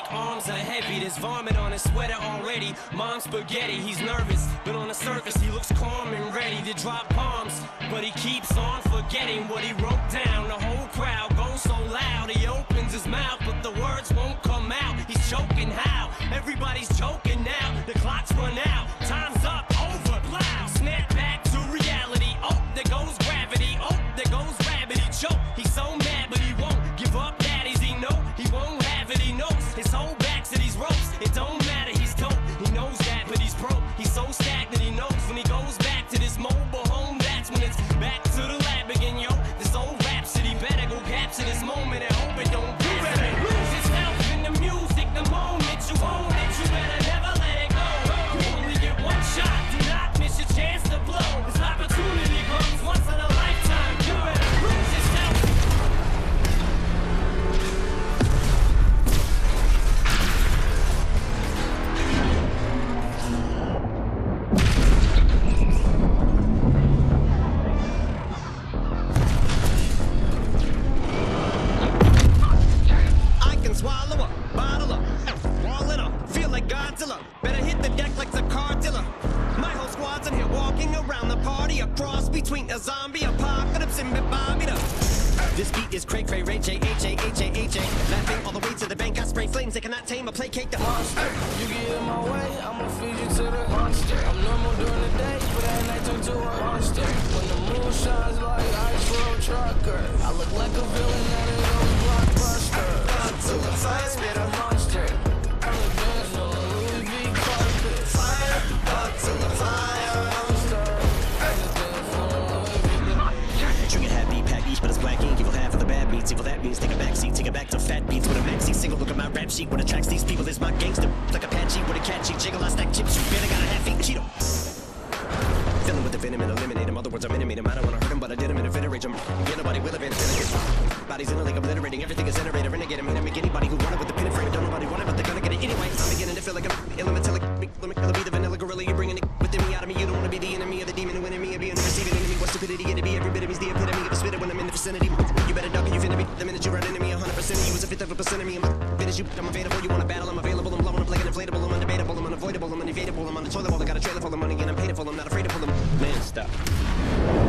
arms are heavy. There's vomit on his sweater already. Mom's spaghetti, he's nervous, but on the surface he looks calm and ready to drop bombs. But he keeps on forgetting what he wrote down. The whole crowd goes so loud, he opens his mouth, but the words won't come out. He's choking how? Everybody's choking now. The clock's run out, time's up, over, loud. Snap back to reality. Oh, there goes gravity. Oh, there goes gravity. Choke. He's so mad, but he won't give up. Daddies, he know he won't have it. He knows his whole back's to these ropes. It don't matter, he's dope. He knows that, but he's broke. He's so stagnant, he knows when he goes back to this mobile home. That's when it's back to the lab again, yo. This old rhapsody better go capture this moment and hope it don't get better. Lose yourself in the music, the moment you own it. You better never let it go. You only get one shot. Do not miss your chance to blow. This opportunity comes once in a lifetime. You better lose yourself. I can swallow up, bottle up, wall it up, feel like Godzilla. Better hit the deck like the cartilla. My whole squad's in here walking around the party, a cross between a zombie apocalypse and Bobby. This beat is cray cray, Ray J, H-A-H-A-H-A. Laughing all the way to the bank, I spray flames that cannot tame or placate the monster. You get in my way, I'ma feed you to the monster. I'm normal during the day, but at night turn to a monster. When the moon shines like ice road trucker, I look like a villain out of those blockbuster. Until the fire spit A monster, I'm a dance on a Louis V carpet. fire, until the fire. Monster, I'm a dance on a Louis V. Trigger happy, pack each, but it's black ink. Evil half of the bad beats. Evil that means take a back seat, take it back to fat beats with a maxi single. Look at my rap sheet. What attracts these people is my gangster. Like Apache with a catchy jiggle. I stack chips. You barely got a half eat Cheeto. Filling with the venom and eliminate him. Other words, I'm intimate him. I don't wanna hurt him, but I did him in a fit rage. Get nobody will event. Bodies in a league obliterating. Everything is iterator. Renegade him. Make anybody who wanted with the pin and frame. Don't nobody want it, but they're gonna get it anyway. I'm beginning to feel like I'm elemental. Let me be the vanilla gorilla. You're bringing it within me, out of me. You don't wanna be the enemy of the demon who enemy of being the receiving enemy. What stupidity it'd be? Every bit of me's the epitome of a spitter when I'm in the vicinity. You better duck or you finna be. The minute you run into me, 100% of you is a fifth of a percent of me. I'm finish you. I'm available. You wanna battle? I'm available. I'm blowing up like an inflatable. I'm undebatable. I'm unavoidable. I'm unevadable. I'm on the toilet bowl. I got a trailer full of money and I'm paid for. I'm not afraid to pull them. Man, stop.